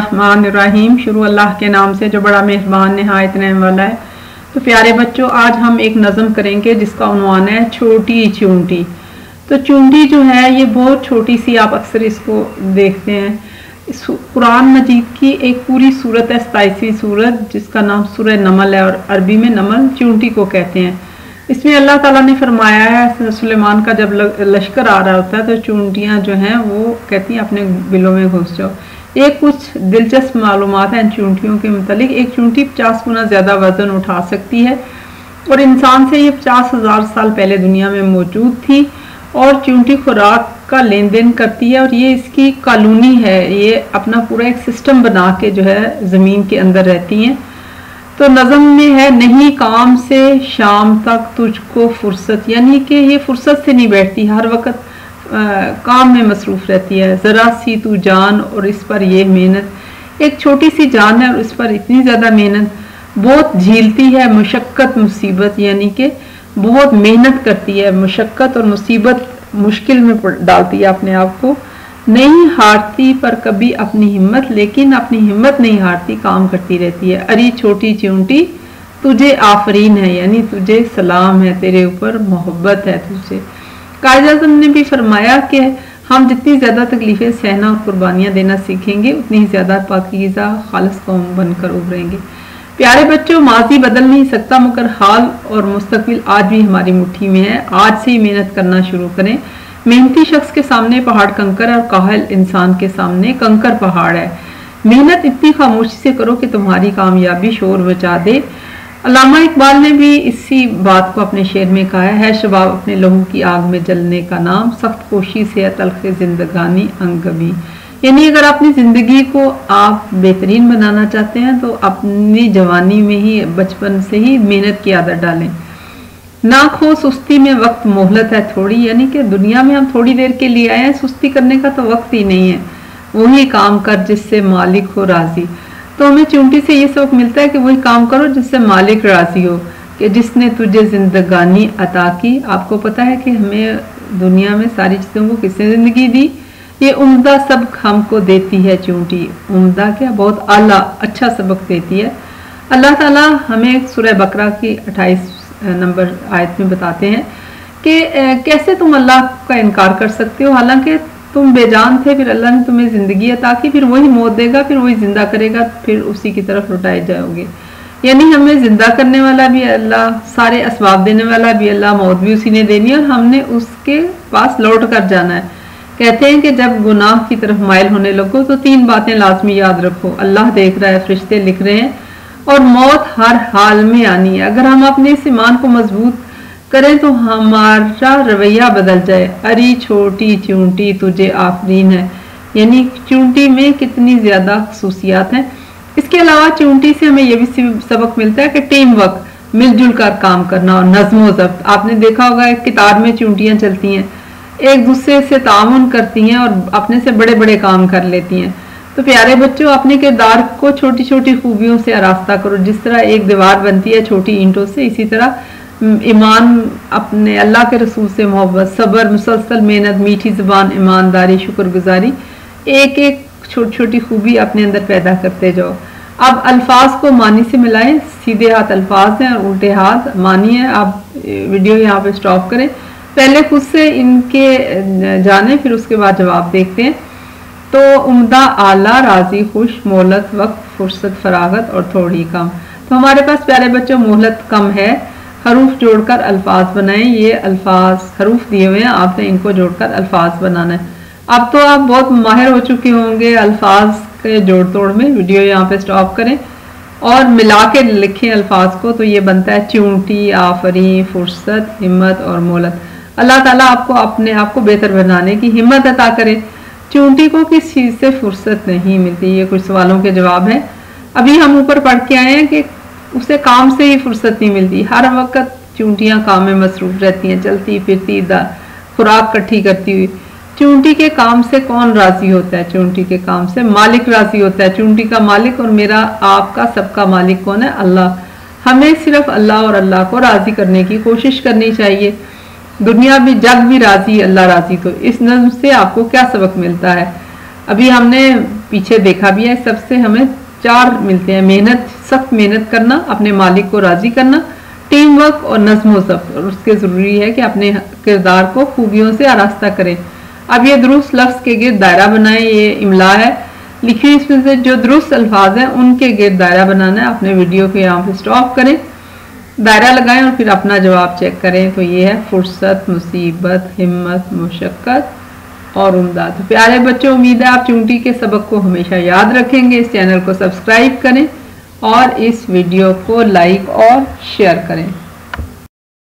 الرحمن الرحیم۔ شروع اللہ کے نام سے جو بڑا مہربان نہایت رحم والا ہے۔ تو پیارے بچوں، آج ہم ایک نظم کریں گے جس کا عنوان ہے چھوٹی چیونٹی۔ تو چیونٹی جو ہے یہ بہت چھوٹی سی، آپ اکثر اس کو دیکھتے ہیں۔ قرآن مجید کی ایک پوری سورت ہے، 27ویں سورت، جس کا نام سورہ نمل ہے، اور عربی میں نمل چیونٹی کو کہتے ہیں۔ اس میں اللہ تعالیٰ نے فرمایا ہے سلیمان کا جب لشکر آ رہا ہوتا ہے تو چیونٹیاں جو ہیں وہ کہتی ہیں اپنے بلوں میں گھس جاؤ۔ ایک کچھ دلچسپ معلومات ہیں ان چیونٹیوں کے متعلق۔ ایک چیونٹی 50 گنا زیادہ وزن اٹھا سکتی ہے، اور انسان سے یہ 50,000 سال پہلے دنیا میں موجود تھی، اور چیونٹی خوراک کا لین دین کرتی ہے، اور یہ اس کی کالونی ہے، یہ اپنا پورا ایک سسٹم بنا کے جو ہے زمین کے اندر رہتی ہیں۔ تو نظم میں ہے، نہیں کام سے شام تک تجھ کو فرصت، یعنی کہ یہ فرصت سے نہیں بیٹھتی، ہر وقت کام میں مصروف رہتی ہے۔ ذرا سی تو جان اور اس پر یہ محنت، ایک چھوٹی سی جان ہے اور اس پر اتنی زیادہ محنت، بہت جھیلتی ہے مشقت مصیبت، یعنی کہ بہت محنت کرتی ہے، مشقت اور مصیبت مشکل میں ڈالتی ہے اپنے آپ کو۔ نہیں ہارتی پر کبھی اپنی ہمت، لیکن اپنی ہمت نہیں ہارتی، کام کرتی رہتی ہے۔ اری چھوٹی چیونٹی تجھے آفرین ہے، یعنی تجھے سلام ہے، تیرے اوپر محبت ہے تجھے۔ قائد اعظم نے بھی فرمایا کہ ہم جتنی زیادہ تکلیفیں سہنا اور قربانیاں دینا سیکھیں گے، اتنی زیادہ پاکیزہ خالص قوم بن کر ابھریں گے۔ پیارے بچوں، ماضی بدل نہیں سکتا، مگر حال اور مستقبل آج بھی ہماری مٹھی میں ہے۔ آج سے ہی محنت کرنا شروع کریں۔ محنتی شخص کے سامنے پہاڑ کنکر ہے، اور کاہل انسان کے سامنے کنکر پہاڑ ہے۔ محنت اتنی خاموشی سے کرو کہ تمہاری کامیابی شور بچا دے۔ علامہ اقبال نے بھی اسی بات کو اپنے شعر میں کہا ہے شباب اپنے لہو کی آگ میں جلنے کا نام، سخت کوشی سے ہے تلخ زندگانی انگبی، یعنی اگر اپنی زندگی کو آپ بہترین بنانا چاہتے ہیں تو اپنی جوانی میں ہی، بچپن سے ہی محنت کی عادت ڈالیں۔ نہ کھو سستی میں وقت مہلت ہے تھوڑی، یعنی کہ دنیا میں ہم تھوڑی دیر کے لیے آئے ہیں، سستی کرنے کا تو وقت ہی نہیں ہے۔ وہی کام کر جس سے مالک ہو راضی، تو ہمیں چیونٹی سے یہ سبق ملتا ہے کہ وہی کام کرو جس سے مالک راضی ہو، کہ جس نے تجھے زندگانی عطا کی۔ آپ کو پتا ہے کہ ہمیں دنیا میں ساری چیزوں کو کس نے زندگی دی؟ یہ عمدہ سبق ہم کو دیتی ہے چیونٹی۔ عمدہ کیا، بہت اعلیٰ اچھا سبق دیتی ہے۔ اللہ تعالیٰ ہمیں سورہ بقرہ کی 28 نمبر آیت میں بتاتے ہیں کہ کیسے تم اللہ کا انکار کر سکتے ہو، حالانکہ تم بے جان تھے، پھر اللہ نے تمہیں زندگی عطا کی، پھر وہی موت دے گا، پھر وہی زندہ کرے گا، پھر اسی کی طرف لوٹائے جاؤ گے۔ یعنی ہمیں زندہ کرنے والا بھی اللہ، سارے اسباب دینے والا بھی اللہ، موت بھی اسی نے دینی ہے، اور ہم نے اس کے پاس لوٹ کر جانا ہے۔ کہتے ہیں کہ جب گناہ کی طرف مائل ہونے لگو تو 3 باتیں لازمی یاد رکھو، اللہ دیکھ رہا ہے، فرشتے لکھ رہے ہیں، اور موت ہر حال میں آنی ہے۔ اگر ہم اپنے اس ایمان کو مضبوط کریں تو ہمارا رویہ بدل جائے۔ اری چھوٹی چیونٹی تجھے آفرین ہے، یعنی چیونٹی میں کتنی زیادہ خصوصیات ہیں۔ اس کے علاوہ چیونٹی سے ہمیں یہ بھی سبق ملتا ہے کہ ٹیم ورک، مل جل کر کام کرنا، اور نظم و ضبط۔ آپ نے دیکھا ہوگا ایک قطار میں چیونٹیاں چلتی ہیں، ایک دوسرے سے تعاون کرتی ہیں اور اپنے سے بڑے بڑے کام کر لیتی ہیں۔ تو پیارے بچوں، اپنے کردار کو چھوٹی چھوٹی خوبیوں سے آراستہ کرو۔ جس طرح ایک دیوار بنتی ہے چھوٹی اینٹوں سے، اسی طرح ایمان، اپنے اللہ کے رسول سے محبت، صبر، مسلسل محنت، میٹھی زبان، ایمانداری، شکر گزاری، ایک ایک چھوٹی چھوٹی خوبی اپنے اندر پیدا کرتے جاؤ۔ اب الفاظ کو معنی سے ملائیں۔ سیدھے ہاتھ الفاظ ہیں اور الٹے ہاتھ معنی ہے۔ آپ ویڈیو یہاں پہ سٹاپ کریں، پہلے خود سے ان کے جانیں، پھر اس کے بعد جواب دیکھتے ہیں۔ تو عمدہ، اعلیٰ، راضی، خوش، مہلت، وقت، فرصت، فراغت اور تھوڑی کم۔ تو ہمارے پاس پیارے بچوں مہلت کم ہے۔ حروف جوڑ کر الفاظ بنائیں۔ یہ الفاظ حروف دیے ہوئے ہیں، آپ نے ان کو جوڑ کر الفاظ بنانا ہے۔ اب تو آپ بہت ماہر ہو چکے ہوں گے الفاظ کے جوڑ توڑ میں۔ ویڈیو یہاں پہ سٹاپ کریں اور ملا کے لکھیں الفاظ کو، تو یہ بنتا ہے چیونٹی، آفرین، فرصت، ہمت اور مہلت۔ اللہ تعالیٰ آپ کو اپنے آپ کو بہتر بنانے کی ہمت عطا کرے۔ چیونٹی کو کس چیز سے فرصت نہیں ملتی؟ یہ کچھ سوالوں کے جواب ہیں۔ ابھی ہم اوپر پڑھ کے آئے ہیں کہ اسے کام سے ہی فرصت نہیں ملتی، ہر وقت چیونٹیاں کام میں مصروف رہتی ہیں، چلتی پھرتی، خوراک کٹھی کرتی ہوئی۔ چیونٹی کے کام سے کون راضی ہوتا ہے؟ چیونٹی کے کام سے مالک راضی ہوتا ہے۔ چیونٹی کا مالک اور میرا، آپ کا، سب کا مالک کون ہے؟ اللہ۔ ہمیں صرف اللہ اور اللہ کو راضی کرنے کی کوشش کرنی چاہیے۔ دنیا بھی، جگ بھی راضی، اللہ راضی۔ تو اس نظم سے آپ کو کیا سبق ملتا ہے؟ ابھی ہم نے پیچھے دیکھا بھی ہے. سب سے ہمیں 4 ملتے ہیں: محنت، سخت محنت کرنا، اپنے مالک کو راضی کرنا، ٹیم ورک اور نظم و ضبط. اور اس کے ضروری ہے کہ اپنے کردار کو خوبیوں سے آراستہ کریں. اب یہ درست لفظ کے گرد دائرہ بنائیں. یہ املا ہے لکھی، اس میں سے جو درست الفاظ ہیں ان کے گرد دائرہ بنانا ہے. اپنے ویڈیو کو یہاں پہ سٹاپ کریں، دائرہ لگائیں اور پھر اپنا جواب چیک کریں. تو یہ ہے فرصت، مصیبت، ہمت، مشقت اور عمدہ. تو پیارے بچوں، امید ہے آپ چونٹی کے سبق کو ہمیشہ یاد رکھیں گے. اس چینل کو سبسکرائب کریں اور اس ویڈیو کو لائک اور شیئر کریں.